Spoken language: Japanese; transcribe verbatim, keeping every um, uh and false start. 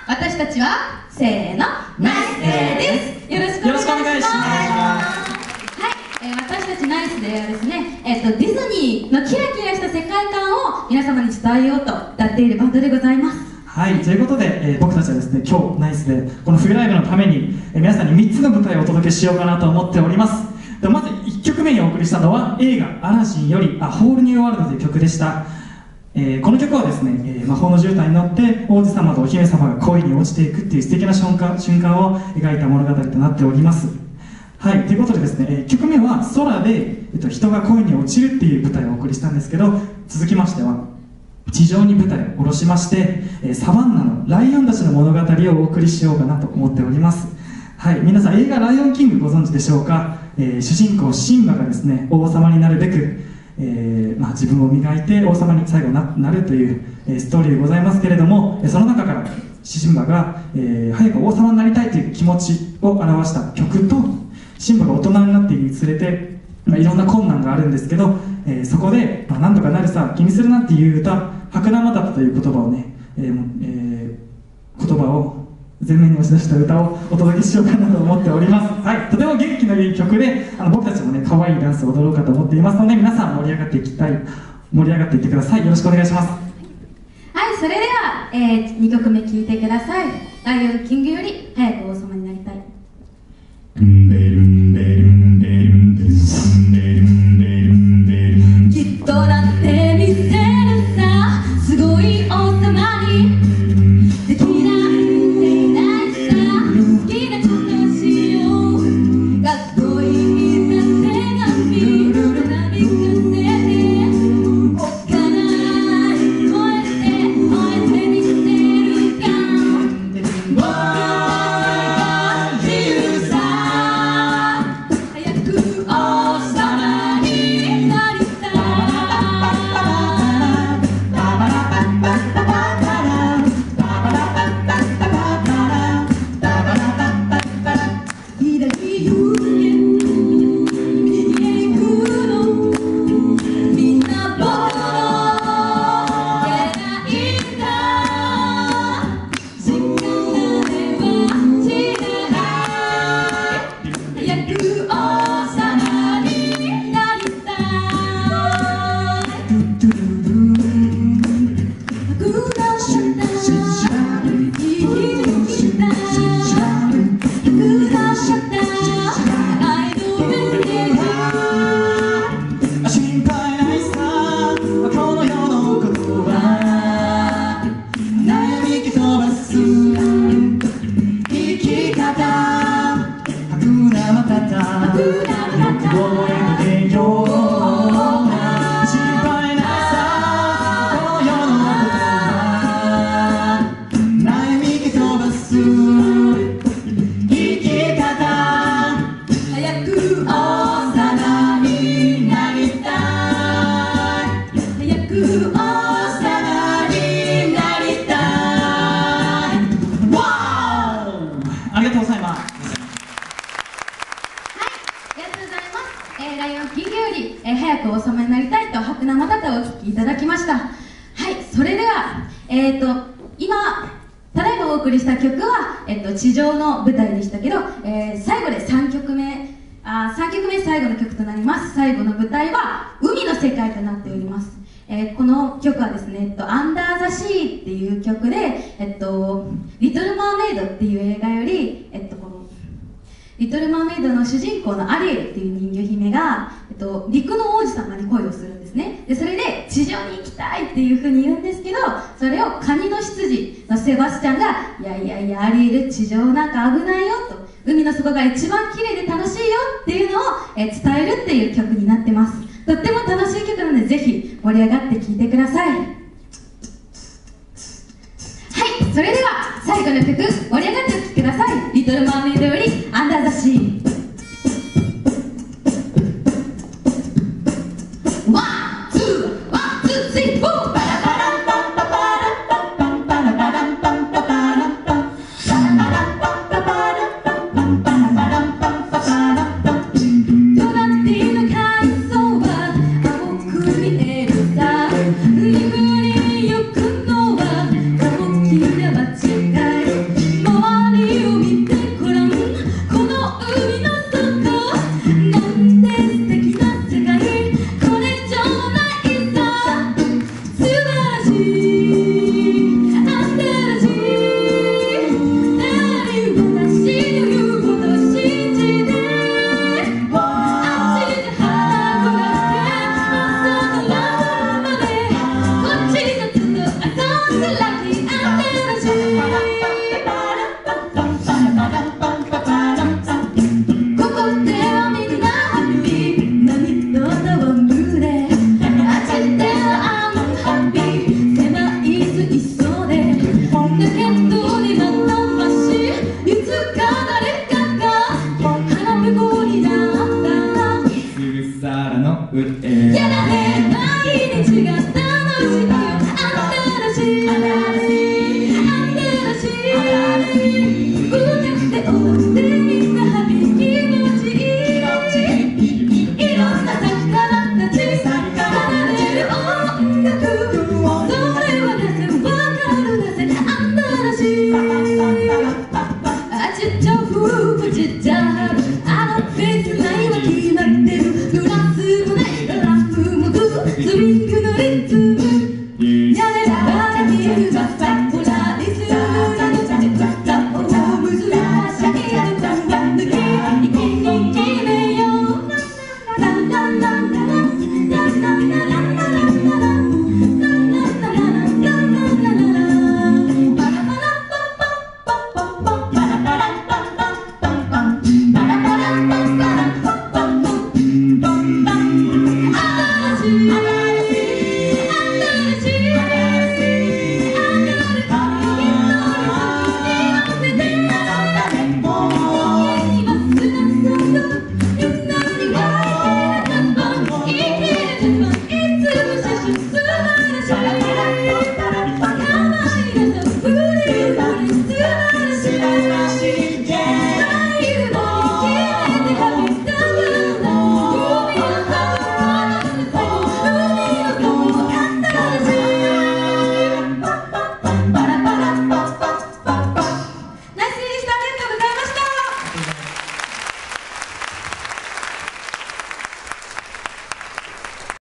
私たちはせーの、ナイスデーです。よろしくお願いします。はい、えー、私たちナイスデーはですね、えーと、ディズニーのキラキラした世界観を皆様に伝えようと歌っているバンドでございます。 はい、ということで、えー、僕たちはですね、今日ナイスでこの冬ライブのために、えー、皆さんにみっつの舞台をお届けしようかなと思っております。でまずいっきょくめにお送りしたのは映画「アラジン」より「A Whole New World」という曲でした。えー、この曲はですね、えー、魔法の絨毯に乗って王子様とお姫様が恋に落ちていくっていう素敵な瞬間、瞬間を描いた物語となっております。はい、ということでですね、えー、いっきょくめは空で、えっと、人が恋に落ちるっていう舞台をお送りしたんですけど、続きましては地上に舞台を下ろしまして、えー、サバンナのライオンたちの物語をお送りしようかなと思っております。はい、皆さん映画「ライオンキング」ご存知でしょうか。えー、主人公シンバがですね、王様になるべく、えーまあ、自分を磨いて王様に最後 な, なるという、えー、ストーリーでございますけれども、その中からシンバが、えー、早く王様になりたいという気持ちを表した曲と、シンバが大人になっていくにつれて、まあ、いろんな困難があるんですけど、えー、そこで、まあ、なんとかなるさ気にするなっていう歌「白生だった」という言葉をね、えーえー、言葉を前面に押し出した歌をお届けしようかなと思っております。はい、とても元気のいい曲で、あの僕たちもね可愛いダンスを踊ろうかと思っていますので、皆さん盛り上がっていきたい盛り上がっていってください。よろしくお願いします。 はい、それでは、えー、にきょくめ聴いてください。ライオンキングより早く王様になりたい。きっとなってみせるさ、すごい王様に。できないでないさ、好きなことしよう。かっこいいな手紙なびかせて、おっかない声で吠えてみせるか。僕が自由さ、早く王様になりたい。 ありがとうございます。 えー、ライオンキングより、えー、早く王様になりたいと白生だたをお聴きいただきました。はい、それでは、えーと、今、ただいまお送りした曲は、えーと、地上の舞台でしたけど、えー、最後でさんきょくめ、あさんきょくめ最後の曲となります。最後の舞台は海の世界となっております。えー、この曲はですね、えっと、アンダーザシーっていう曲で、えっと、リトルマーメイドっていう映画より、えっと、このリトルマーメイドの主人公のアリエルっていう人魚姫が、えっと、陸の王子様に恋をするんですね。でそれで地上に行きたいっていうふうに言うんですけど、それをカニの執事のセバスチャンが「いやいやいやアリエル、地上なんか危ないよ」と「海の底が一番綺麗で楽しいよ」っていうのを、えー、伝えるっていう曲になってます。とっても楽しい曲なので、ぜひ盛り上がって聴いてください。はい、それでは最後の曲盛り上がってお聴きください。リトルマーメイドよりアンダーザシー。